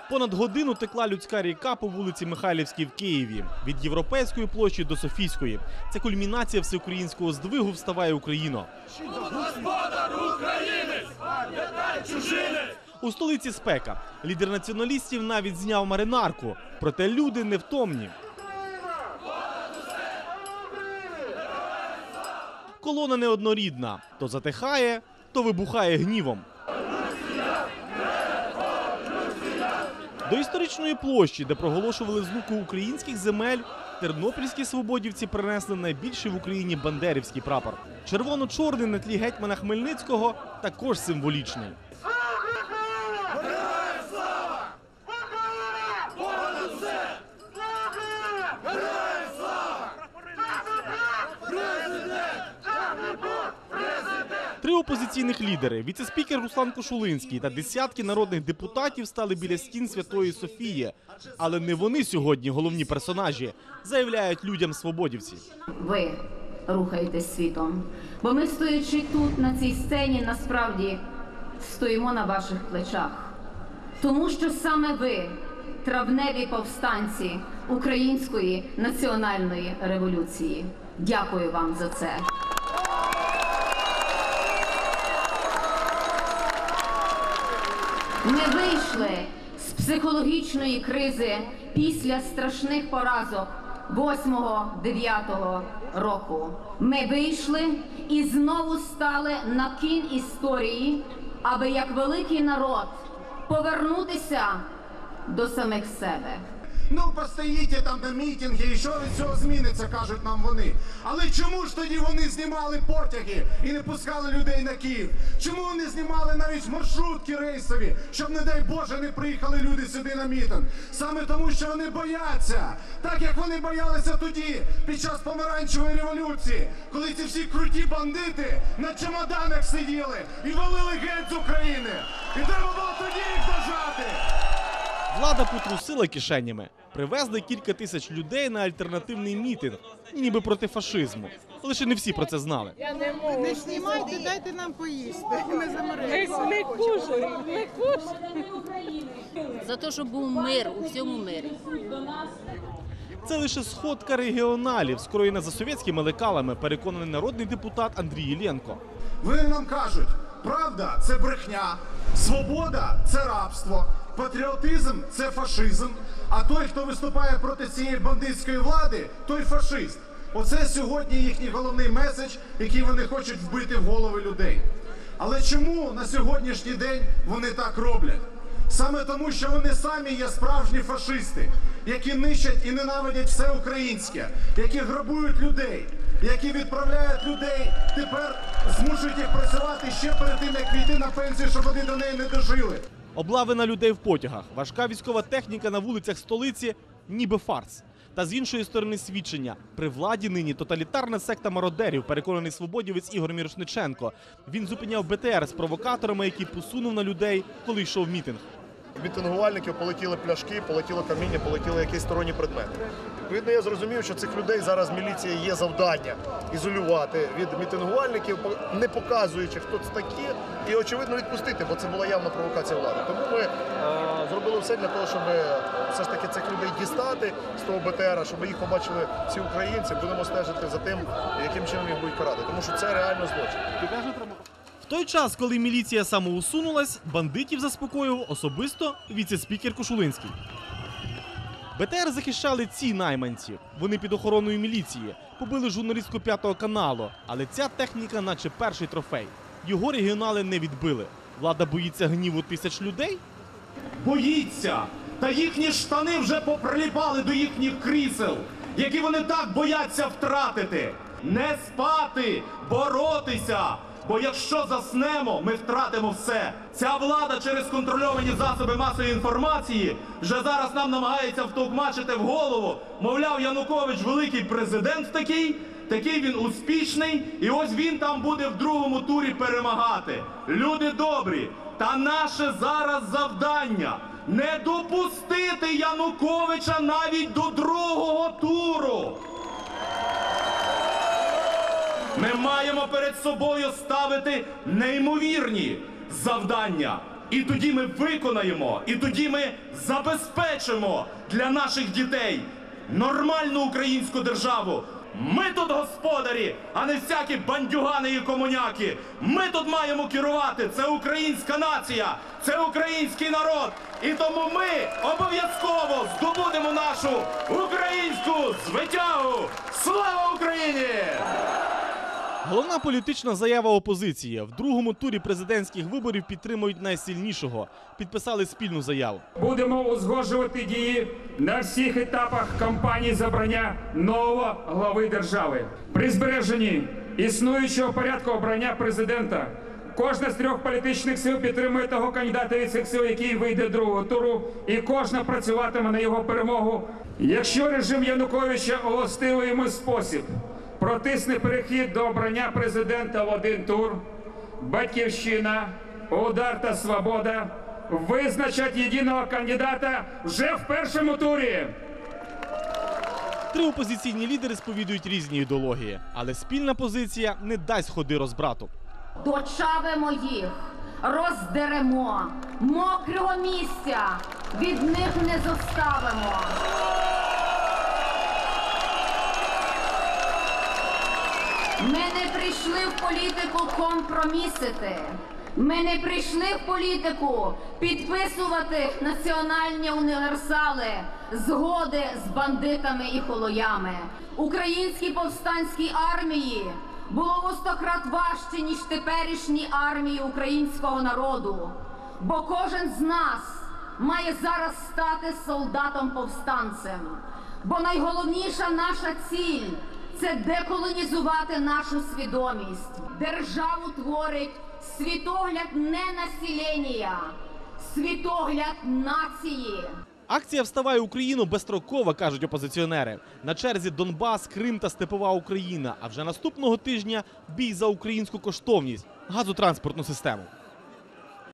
Понад годину текла людська ріка по вулиці Михайлівській в Києві. Від Європейської площі до Софійської. Це кульмінація всеукраїнського здвигу «Вставай, Україно!». Господар України, пам'ятай чужинець! У столиці спека. Лідер націоналістів навіть зняв маринарку. Проте люди невтомні. Колона неоднорідна. То затихає, то вибухає гнівом. До історичної площі, де проголошували злуку українських земель, тернопільські свободівці принесли найбільший в Україні бандерівський прапор. Червоно-чорний на тлі гетьмана Хмельницького також символічний. Три опозиційних лідери – віце-спікер Руслан Кошулинський та десятки народних депутатів стали біля стін Святої Софії. Але не вони сьогодні головні персонажі, заявляють людям свободівці. Ви рухаєтесь світом, бо ми, стоячи тут, на цій сцені, насправді стоїмо на ваших плечах. Тому що саме ви – травневі повстанці Української національної революції. Дякую вам за це. Ми вийшли з психологічної кризи після страшних поразок 8-9 року. Ми вийшли і знову стали на кін історії, аби як великий народ повернутися до самих себе. Ну, постоїте там на мітинги, і що від цього зміниться, кажуть нам вони. Але чому ж тоді вони знімали потяги і не пускали людей на Київ? Чому вони знімали навіть маршрутки рейсові, щоб, не дай Боже, не приїхали люди сюди на мітинг? Саме тому, що вони бояться. Так, як вони боялися тоді, під час помаранчевої революції, коли ці всі круті бандити на чемоданах сиділи і валили геть з України. І треба було тоді їх дожати. Влада потрусила кишенями. Привезли кілька тисяч людей на альтернативний мітинг, ніби проти фашизму. Лише не всі про це знали. Не знімайте, дайте нам поїсти. Ми замерзли. Ми кушаємо. За те, щоб був мир у всьому мирі. Це лише сходка регіоналів, скроєна за совєтськими лекалами, переконаний народний депутат Андрій Іллєнко. Вони нам кажуть, правда – це брехня, свобода – це рабство, патріотизм – це фашизм, а той, хто виступає проти цієї бандитської влади, той фашист. Оце сьогодні їхній головний меседж, який вони хочуть вбити в голови людей. Але чому на сьогоднішній день вони так роблять? Саме тому, що вони самі є справжні фашисти, які нищать і ненавидять все українське, які грабують людей, які відправляють людей, тепер змушують їх працювати ще перед тим, як війти на пенсію, щоб вони до неї не дожили. Облави на людей в потягах, важка військова техніка на вулицях столиці – ніби фарс. Та з іншої сторони свідчення – при владі нині тоталітарна секта мародерів, переконаний свободівець Ігор Мірошниченко. Він зупиняв БТР з провокаторами, які посунув на людей, коли йшов мітинг. Мітингувальників полетіли пляшки, полетіло каміння, полетіли якісь сторонні предмети. Відповідно, я зрозумів, що цих людей зараз міліція є завдання ізолювати від мітингувальників, не показуючи, хто це такі, і, очевидно, відпустити, бо це була явна провокація влади. Тому ми зробили все для того, щоб все ж таки цих людей дістати з того БТРа, щоб їх побачили всі українці. Будемо стежити за тим, яким чином їх будуть карати, тому що це реально злочин. В той час, коли міліція самоусунулась, бандитів заспокоював особисто віце-спікер Кошулинський. БТР захищали ці найманці. Вони під охороною міліції. Побили журналістку 5 каналу. Але ця техніка наче перший трофей. Його регіонали не відбили. Влада боїться гніву тисяч людей? Боїться! Та їхні штани вже поприліпали до їхніх крісел, які вони так бояться втратити. Не спати, боротися! Бо якщо заснемо, ми втратимо все. Ця влада через контрольовані засоби масової інформації вже зараз нам намагається втовкмачити в голову. Мовляв, Янукович великий президент такий він успішний, і ось він там буде в другому турі перемагати. Люди добрі, та наше зараз завдання – не допустити Януковича навіть до другого туру. Ми маємо перед собою ставити неймовірні завдання. І тоді ми виконаємо, і тоді ми забезпечимо для наших дітей нормальну українську державу. Ми тут господарі, а не всякі бандюгани і комуняки. Ми тут маємо керувати. Це українська нація, це український народ. І тому ми обов'язково здобудемо нашу українську звитягу. Слава Україні! Головна політична заява опозиції. В другому турі президентських виборів підтримують найсильнішого. Підписали спільну заяву. Будемо узгоджувати дії на всіх етапах кампанії з обрання нового глави держави. При збереженні існуючого порядку обрання президента кожна з трьох політичних сил підтримує того кандидата від цих сил, який вийде другого туру, і кожна працюватиме на його перемогу. Якщо режим Януковича у властивий йому спосіб протисне перехід до обрання президента в один тур, Батьківщина, Удар та Свобода визначать єдиного кандидата вже в першому турі. Три опозиційні лідери сповідують різні ідеології, але спільна позиція не дасть ходи розбрату. Дочавимо їх, роздеремо, мокрого місця від них не зоставимо. Ми не прийшли в політику компромісити. Ми не прийшли в політику підписувати національні універсали, згоди з бандитами і холоями. Українській повстанській армії було у 100 крат важче, ніж теперішній армії українського народу. Бо кожен з нас має зараз стати солдатом-повстанцем. Бо найголовніша наша ціль – це деколонізувати нашу свідомість. Державу творить світогляд не населення, світогляд нації. Акція «Вставай Україно» безстрокова, кажуть опозиціонери. На черзі Донбас, Крим та Степова Україна. А вже наступного тижня бій за українську коштовність – газотранспортну систему.